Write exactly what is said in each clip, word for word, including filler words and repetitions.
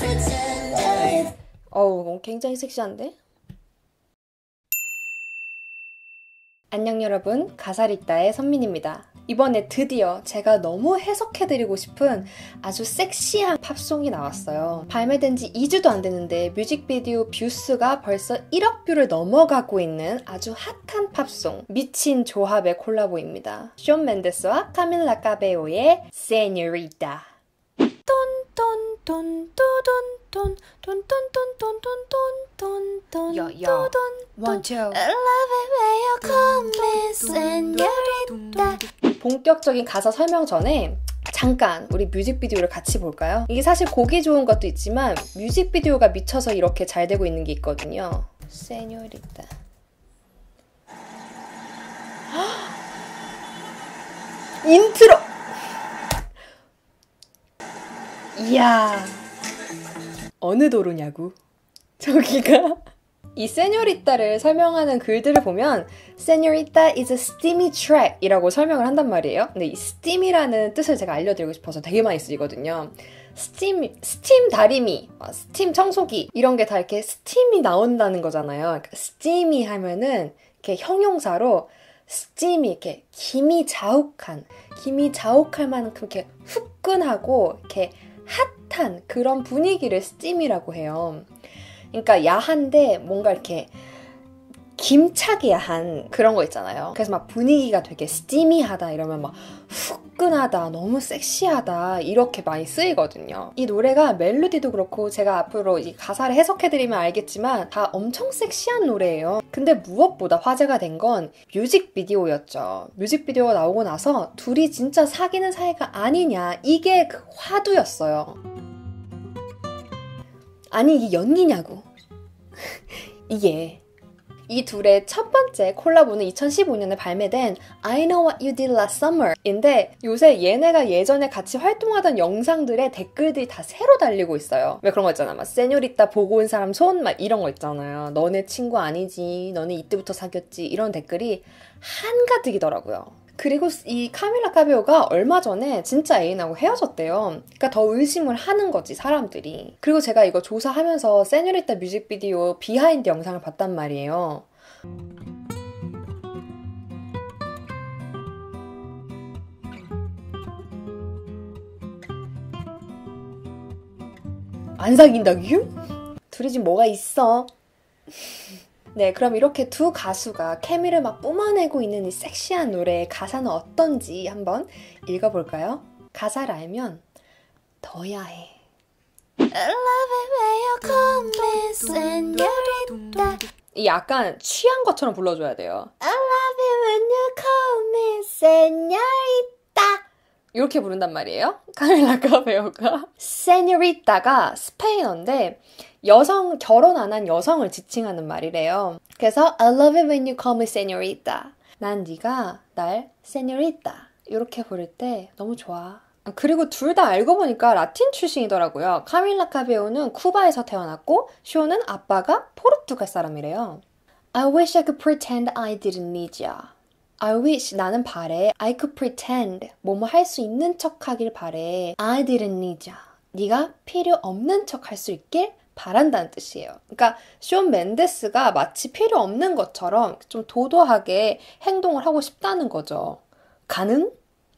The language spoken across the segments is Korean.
어우, 굉장히 섹시한데? 안녕 여러분, 가사리따의 선민입니다. 이번에 드디어 제가 너무 해석해드리고 싶은 아주 섹시한 팝송이 나왔어요. 발매된 지 이 주도 안 됐는데 뮤직비디오 뷰수가 벌써 일억 뷰를 넘어가고 있는 아주 핫한 팝송, 미친 조합의 콜라보입니다. 숀 멘데스와 카밀라 카베오의 Señorita. 야, 야. One, two. 본격적인 가사 설명 전에 잠깐 우리 뮤직비디오를 같이 볼까요? 이게 사실 곡이 좋은 것도 있지만 뮤직비디오가 미쳐서 이렇게 잘 되고 있는 게 있거든요. Señorita. 인트로! 이야, 어느 도로냐고. 저기가 이 세뇨리따를 설명하는 글들을 보면 Señorita is a steamy track 이라고 설명을 한단 말이에요. 근데 이 steam이라는 뜻을 제가 알려드리고 싶어서 되게 많이 쓰이거든요. 스팀, 스팀 다리미, 스팀 청소기 이런 게 다 이렇게 스팀이 나온다는 거잖아요. 그러니까 steamy 하면은 이렇게 형용사로 steamy, 이렇게 김이 자욱한, 김이 자욱할 만큼 이렇게 후끈하고 이렇게 핫한 그런 분위기를 steam이라고 해요. 그러니까 야한데 뭔가 이렇게 김차게 야한 그런 거 있잖아요. 그래서 막 분위기가 되게 스티미하다 이러면 막 후끈하다, 너무 섹시하다 이렇게 많이 쓰이거든요. 이 노래가 멜로디도 그렇고 제가 앞으로 이 가사를 해석해드리면 알겠지만 다 엄청 섹시한 노래예요. 근데 무엇보다 화제가 된 건 뮤직비디오였죠. 뮤직비디오가 나오고 나서 둘이 진짜 사귀는 사이가 아니냐, 이게 그 화두였어요. 아니 이게 연기냐고. 이게 이 둘의 첫 번째 콜라보는 이천십오 년에 발매된 I Know What You Did Last Summer 인데 요새 얘네가 예전에 같이 활동하던 영상들의 댓글들이 다 새로 달리고 있어요. 왜 그런 거 있잖아. 막 세뇨리따 보고 온 사람 손 막 이런 거 있잖아요. 너네 친구 아니지, 너네 이때부터 사귀었지, 이런 댓글이 한가득이더라고요. 그리고 이 카밀라 카베오가 얼마 전에 진짜 애인하고 헤어졌대요. 그러니까 더 의심을 하는 거지, 사람들이. 그리고 제가 이거 조사하면서 세뇨리따 뮤직비디오 비하인드 영상을 봤단 말이에요. 안 사귄다고? 둘이 지금 뭐가 있어? 네, 그럼 이렇게 두 가수가 케미를 막 뿜어내고 있는 이 섹시한 노래의 가사는 어떤지 한번 읽어볼까요? 가사를 알면 더 야해. 이 약간 취한 것처럼 불러줘야 돼요. I love it when you call me señorita. 이렇게 부른단 말이에요. 카밀라 카베오가. 세뇨리따가 스페인어인데 여성, 결혼 안 한 여성을 지칭하는 말이래요. 그래서 I love it when you call me señorita. 난 네가 날 señorita 이렇게 부를 때 너무 좋아. 그리고 둘 다 알고 보니까 라틴 출신이더라고요. 카밀라 카베오는 쿠바에서 태어났고 쇼는 아빠가 포르투갈 사람이래요. I wish I could pretend I didn't need ya. I wish, 나는 바래. I could pretend, 뭐뭐 할 수 있는 척 하길 바래. I didn't need ya. 네가 필요 없는 척 할 수 있길 바란다는 뜻이에요. 그러니까 숀 멘데스가 마치 필요 없는 것처럼 좀 도도하게 행동을 하고 싶다는 거죠. 가능?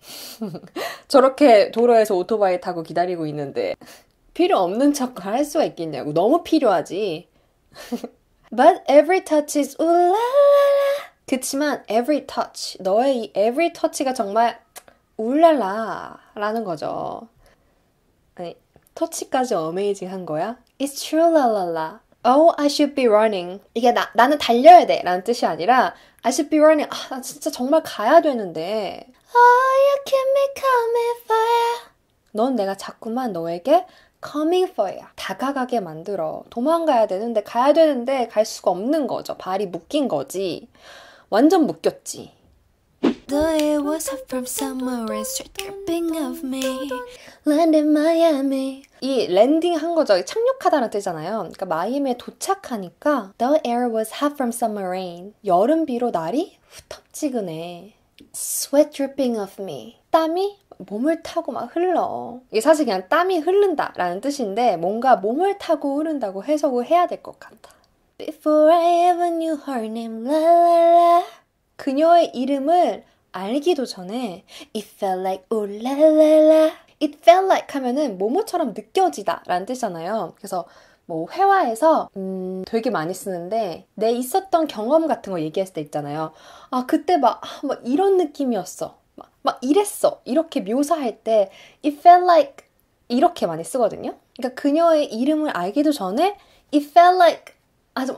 저렇게 도로에서 오토바이 타고 기다리고 있는데 필요 없는 척을 할 수가 있겠냐고. 너무 필요하지. But every touch is 울랄라. 그치만 every touch, 너의 이 every touch가 정말 울랄라 라는 거죠. 아니, 터치까지 어메이징한 거야? It's true, la la la. Oh, I should be running. 이게 나, 나는 달려야 돼 라는 뜻이 아니라 I should be running. 아, 나 진짜 정말 가야 되는데. Oh, you keep me coming for you. 넌 내가 자꾸만 너에게 coming for you. 다가가게 만들어. 도망가야 되는데, 가야 되는데 갈 수가 없는 거죠. 발이 묶인 거지. 완전 묶였지. Though it was hot from summer rain straight dripping of me. Land in Miami. 이 랜딩 한 거죠. 착륙하다는 뜻이잖아요. 그러니까 마이애미에 도착하니까 The air was hot from summer rain. 여름 비로 날이 후텁지근해. Sweat dripping of me. 땀이 몸을 타고 막 흘러. 이게 사실 그냥 땀이 흐른다 라는 뜻인데 뭔가 몸을 타고 흐른다고 해석을 해야 될 것 같아. Before I ever knew her name, la la la. 그녀의 이름을 알기도 전에 It felt like ooh la la la. It felt like 하면은 뭐뭐처럼 느껴지다 라는 뜻이잖아요. 그래서 뭐 회화에서 음, 되게 많이 쓰는데 내 있었던 경험 같은 거 얘기했을 때 있잖아요. 아 그때 막, 아, 막 이런 느낌이었어. 막, 막 이랬어. 이렇게 묘사할 때 It felt like 이렇게 많이 쓰거든요. 그러니까 그녀의 이름을 알기도 전에 It felt like 아주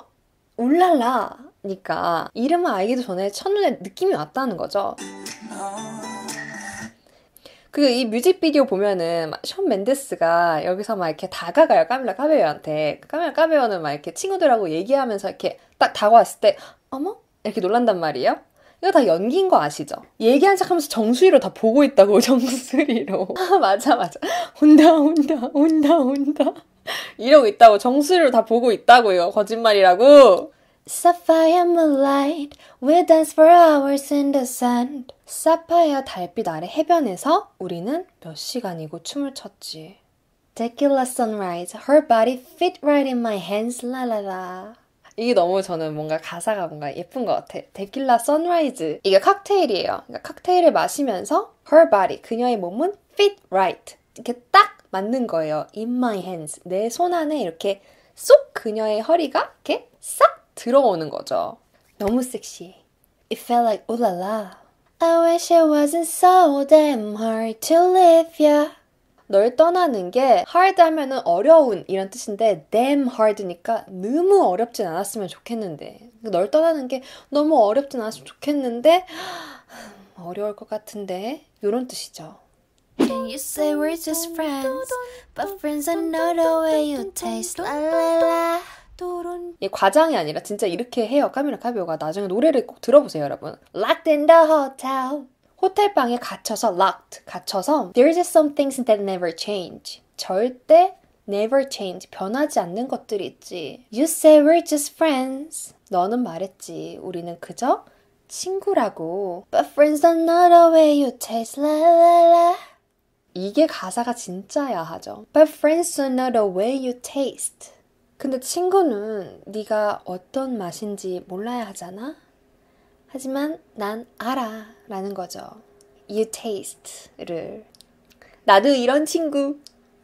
울랄라니까 이름을 알기도 전에 첫눈에 느낌이 왔다는 거죠. 그 이 뮤직비디오 보면은 막 션 멘데스가 여기서 막 이렇게 다가가요. 까밀라 카베요한테. 까밀라 카베요는 막 이렇게 친구들하고 얘기하면서 이렇게 딱 다가왔을 때 어머? 이렇게 놀란단 말이에요. 이거 다 연기인 거 아시죠? 얘기한 척하면서 정수리로 다 보고 있다고. 정수리로. 아 맞아 맞아. 온다 온다 온다 온다. 이러고 있다고. 정수리로 다 보고 있다고. 이거 거짓말이라고. Sapphire moonlight, we'll dance for hours in the sun. 사파이어 달빛 아래 해변에서 우리는 몇 시간이고 춤을 췄지. Tequila sunrise, her body fit right in my hands, lalala. 이게 너무 저는 뭔가 가사가 뭔가 예쁜 것 같아. 데킬라 선라이즈. 이게 칵테일이에요. 그러니까 칵테일을 마시면서 her body, 그녀의 몸은 fit right. 이렇게 딱 맞는 거예요. In my hands. 내 손 안에 이렇게 쏙 그녀의 허리가 이렇게 싹 들어오는 거죠. 너무 섹시해. It felt like ooh la la. I wish it wasn't so damn hard to leave ya. 널 떠나는 게 hard 하면은 어려운 이런 뜻인데 damn hard니까 너무 어렵진 않았으면 좋겠는데 널 떠나는 게 너무 어렵진 않았으면 좋겠는데 어려울 것 같은데 이런 뜻이죠. And you say we're just friends but friends are not the way you taste la la la. 이 과장이 아니라 진짜 이렇게 해요. 카밀라 카베요가. 나중에 노래를 꼭 들어보세요, 여러분. Locked in the hotel. 호텔 방에 갇혀서 locked. 갇혀서 There's just some things that never change. 절대 never change. 변하지 않는 것들이 있지. You say we're just friends. 너는 말했지. 우리는 그저 친구라고. But friends are not the way you taste. La la la. 이게 가사가 진짜 야하죠. But friends are not the way you taste. 근데 친구는 네가 어떤 맛인지 몰라야 하잖아? 하지만 난 알아 라는 거죠. You taste를. 나도 이런 친구.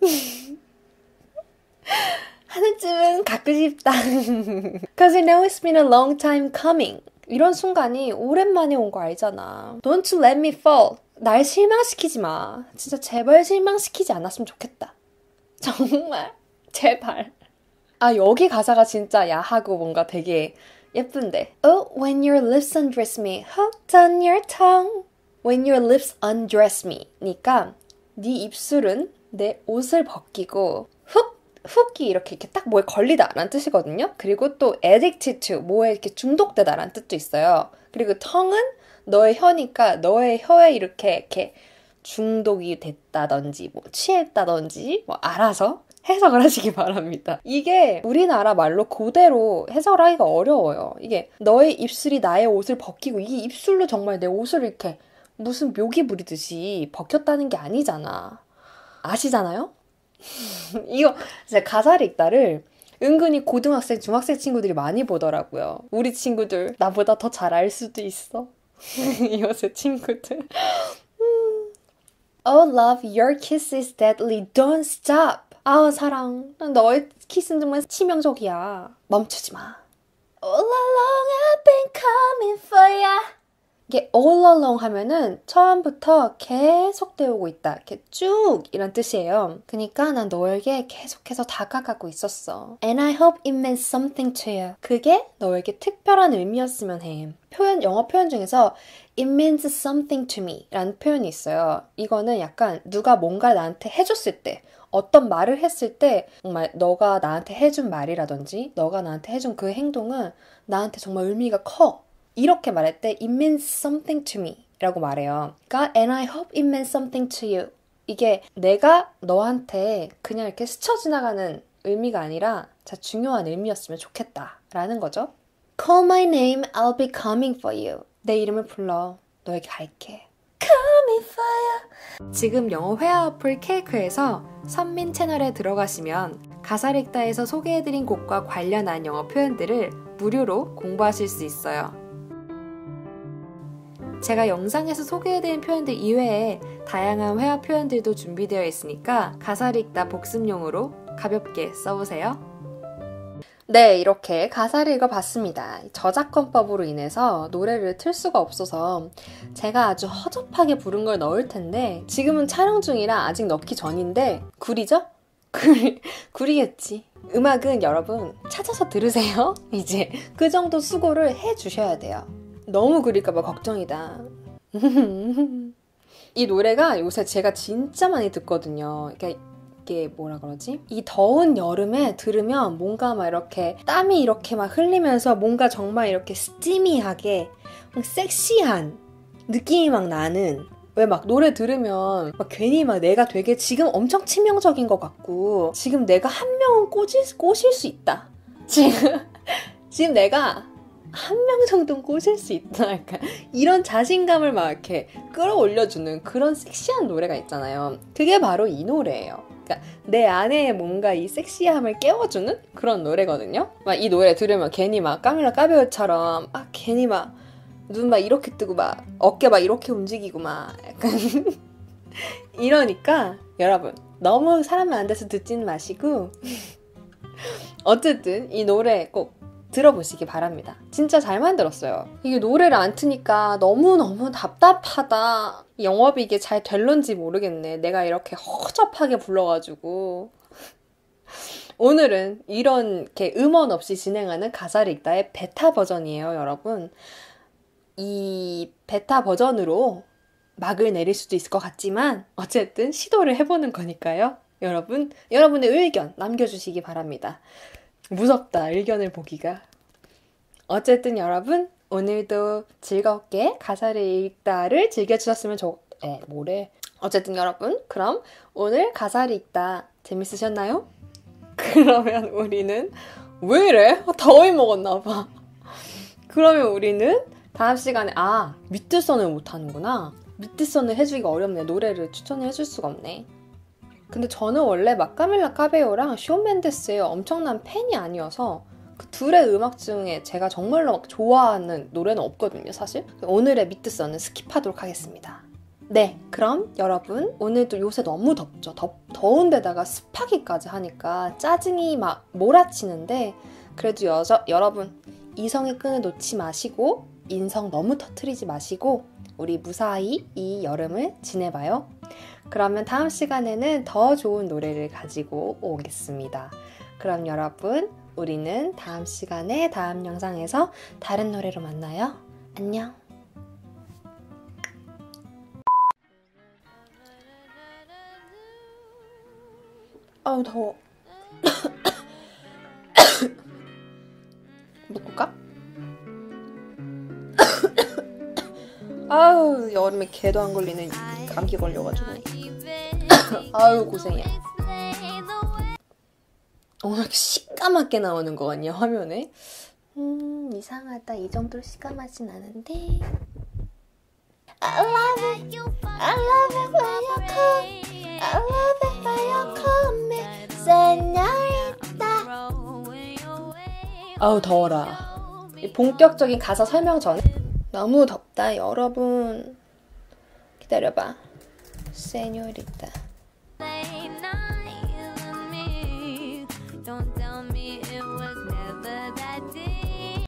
하나쯤은 갖고 싶다. Cause I know it's been a long time coming. 이런 순간이 오랜만에 온 거 알잖아. Don't let me fall. 날 실망시키지 마. 진짜 제발 실망시키지 않았으면 좋겠다. 정말 제발. 아 여기 가사가 진짜 야하고 뭔가 되게 예쁜데. Oh, when your lips undress me, hooked on your tongue. When your lips undress me 니까 네 입술은 내 옷을 벗기고 훅, 훅이 이렇게, 이렇게 딱 뭐에 걸리다 라는 뜻이거든요. 그리고 또 addicted to, 뭐에 이렇게 중독되다 라는 뜻도 있어요. 그리고 tongue은 너의 혀니까 너의 혀에 이렇게 이렇게 중독이 됐다든지 뭐 취했다든지 뭐 알아서 해석을 하시기 바랍니다. 이게 우리나라 말로 그대로 해석을 하기가 어려워요. 이게 너의 입술이 나의 옷을 벗기고 이게 입술로 정말 내 옷을 이렇게 무슨 묘기 부리듯이 벗겼다는 게 아니잖아. 아시잖아요? 이거 진짜 가사를 읽다를 은근히 고등학생, 중학생 친구들이 많이 보더라고요. 우리 친구들 나보다 더 잘 알 수도 있어. 요새 친구들. Oh love, your kiss is deadly, don't stop. 아 사랑, 너의 키스는 정말 치명적이야. 멈추지 마. All along I've been coming for ya. 이게 all along 하면은 처음부터 계속 되어오고 있다. 이렇게 쭉 이런 뜻이에요. 그러니까 난 너에게 계속해서 다가가고 있었어. And I hope it meant something to you. 그게 너에게 특별한 의미였으면 해. 표현, 영어 표현 중에서 it means something to me 라는 표현이 있어요. 이거는 약간 누가 뭔가 나한테 해줬을 때 어떤 말을 했을 때 정말 너가 나한테 해준 말이라든지 너가 나한테 해준 그 행동은 나한테 정말 의미가 커. 이렇게 말할 때 it means something to me 라고 말해요. 그러니까 and I hope it meant something to you. 이게 내가 너한테 그냥 이렇게 스쳐 지나가는 의미가 아니라 진짜 중요한 의미였으면 좋겠다 라는 거죠. Call my name, I'll be coming for you. 내 이름을 불러. 너에게 갈게. Coming fire. 지금 영어 회화 어플 케이크에서 선민 채널에 들어가시면 가사를 읽다에서 소개해드린 곡과 관련한 영어 표현들을 무료로 공부하실 수 있어요. 제가 영상에서 소개해드린 표현들 이외에 다양한 회화 표현들도 준비되어 있으니까 가사를 읽다 복습용으로 가볍게 써보세요. 네, 이렇게 가사를 읽어봤습니다. 저작권법으로 인해서 노래를 틀 수가 없어서 제가 아주 허접하게 부른 걸 넣을 텐데 지금은 촬영 중이라 아직 넣기 전인데 구리죠? 구리, 구리겠지. 음악은 여러분 찾아서 들으세요. 이제 그 정도 수고를 해주셔야 돼요. 너무 구릴까봐 걱정이다. 이 노래가 요새 제가 진짜 많이 듣거든요. 그러니까 이게 뭐라 그러지? 이 더운 여름에 들으면 뭔가 막 이렇게 땀이 이렇게 막 흘리면서 뭔가 정말 이렇게 스티미하게 섹시한 느낌이 막 나는, 왜 막 노래 들으면 막 괜히 막 내가 되게 지금 엄청 치명적인 것 같고 지금 내가 한 명은 꼬실, 꼬실 수 있다. 지금 지금 내가 한 명 정도는 꼬실 수 있다. 약간 이런 자신감을 막 이렇게 끌어올려주는 그런 섹시한 노래가 있잖아요. 그게 바로 이 노래예요. 그러니까 내 안에 뭔가 이 섹시함을 깨워주는 그런 노래거든요. 막 이 노래 들으면 괜히 막 까밀라 까베오처럼 막 괜히 막 눈 막 이렇게 뜨고 막 어깨 막 이렇게 움직이고 막 약간 이러니까 여러분 너무 사람 많은 데서 듣지는 마시고 어쨌든 이 노래 꼭 들어보시기 바랍니다. 진짜 잘 만들었어요. 이게 노래를 안 트니까 너무너무 답답하다. 영업이 이게 잘 될런지 모르겠네. 내가 이렇게 허접하게 불러가지고. 오늘은 이런 이렇게 음원 없이 진행하는 가사를 읽다의 베타 버전이에요, 여러분. 이 베타 버전으로 막을 내릴 수도 있을 것 같지만 어쨌든 시도를 해보는 거니까요. 여러분, 여러분의 의견 남겨주시기 바랍니다. 무섭다, 의견을 보기가. 어쨌든 여러분, 오늘도 즐겁게 가사를 읽다를 즐겨주셨으면 좋... 에, 뭐래? 어쨌든 여러분, 그럼 오늘 가사를 읽다 재밌으셨나요? 그러면 우리는 왜 이래? 더위 먹었나 봐. 그러면 우리는 다음 시간에 아, 미드선을 못하는구나. 미드선을 해주기가 어렵네. 노래를 추천을 해줄 수가 없네. 근데 저는 원래 막 까밀라 까베오랑 쇼 맨데스의 엄청난 팬이 아니어서 그 둘의 음악 중에 제가 정말로 막 좋아하는 노래는 없거든요, 사실. 오늘의 미드선은 스킵하도록 하겠습니다. 네, 그럼 여러분 오늘도 요새 너무 덥죠. 더, 더운 데다가 습하기까지 하니까 짜증이 막 몰아치는데 그래도 여저, 여러분 이성의 끈을 놓지 마시고 인성 너무 터트리지 마시고 우리 무사히 이 여름을 지내봐요. 그러면 다음 시간에는 더 좋은 노래를 가지고 오겠습니다. 그럼 여러분, 우리는 다음 시간에 다음 영상에서 다른 노래로 만나요. 안녕. 아우 더워. 묶을까? 아우 여름에 개도 안 걸리는 감기 걸려가지고 아유 고생이야. 오늘 이렇게 시까맣게 나오는 거 같냐 화면에? 음 이상하다. 이 정도로 시까맣진 않은데 I love it, I love it when you come, I love it when you come me, señorita. 아우 더워라. 이 본격적인 가사 설명 전에 너무 덥다 여러분. 기다려봐. señorita.